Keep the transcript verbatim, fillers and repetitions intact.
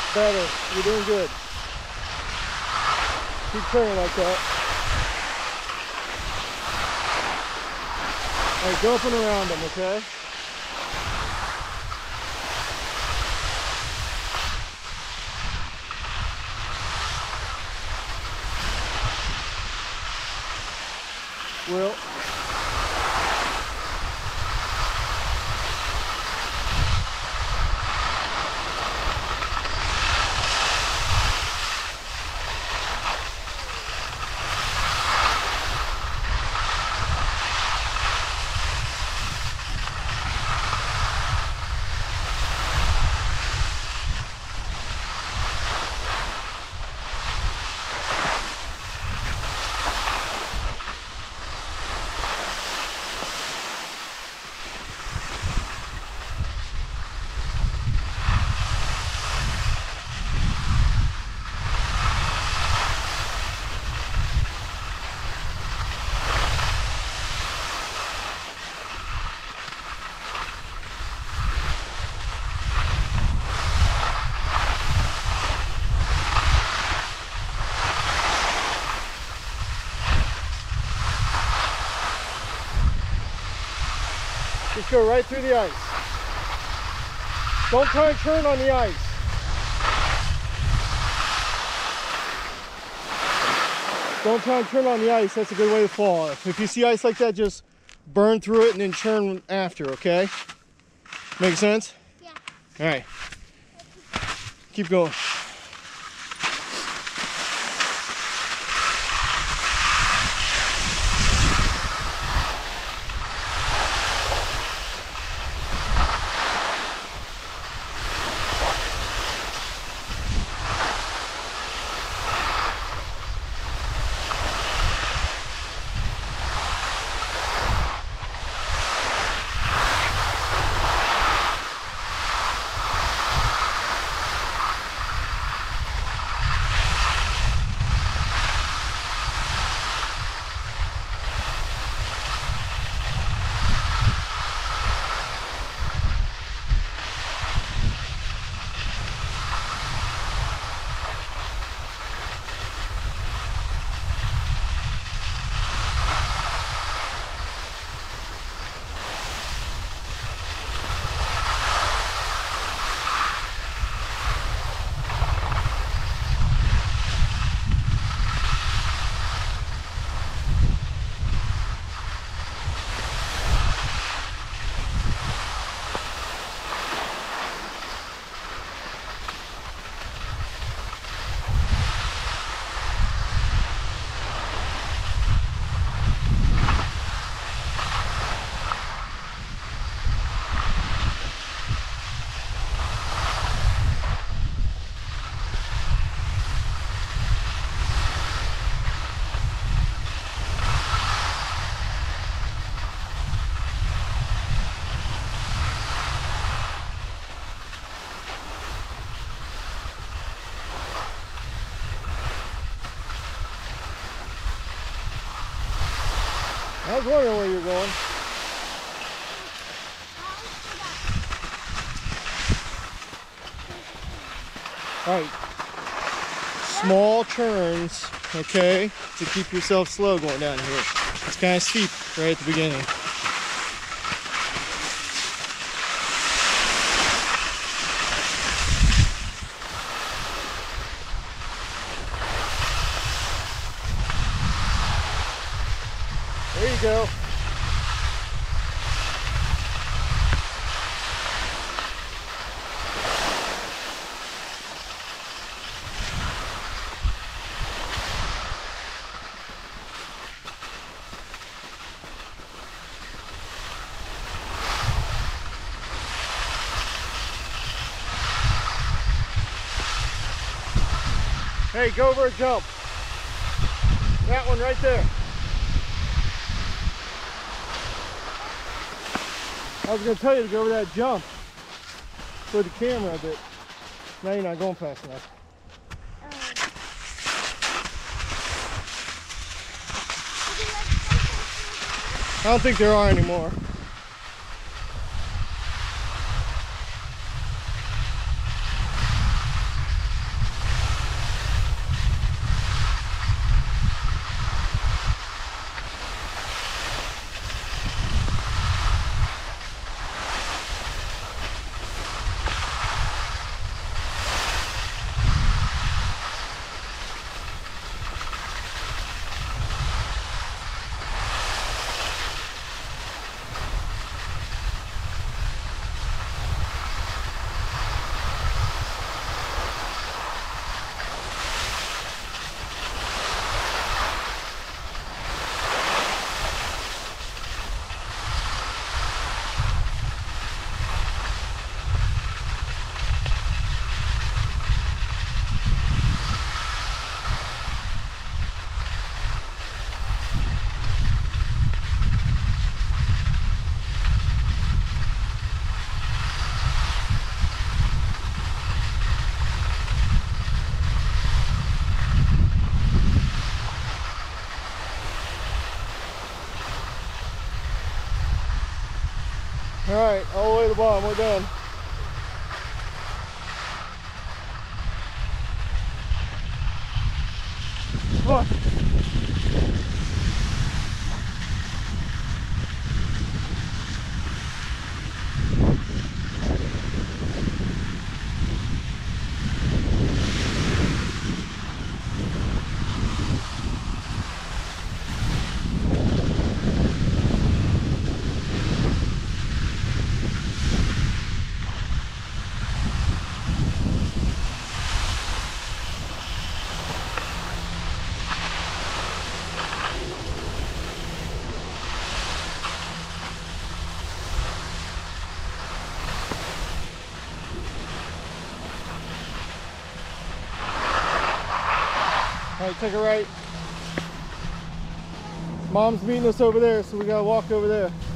Better. You're doing good. Keep turning like that. All right, go up and around them, okay? Will. Just go right through the ice. Don't try and turn on the ice. Don't try and turn on the ice. That's a good way to fall. If you see ice like that, just burn through it and then turn after, okay? Make sense? Yeah. All right. Keep going. I was wondering where you're going. All right. Small turns, okay, to keep yourself slow going down here. It's kind of steep right at the beginning. There you go. Hey, go over a jump. That one right there. I was going to tell you to go over that jump for the camera, but now you're not going fast enough. I don't think there are anymore. Come on, we're done. Come on. All right, take a right. Mom's meeting us over there, so we gotta walk over there.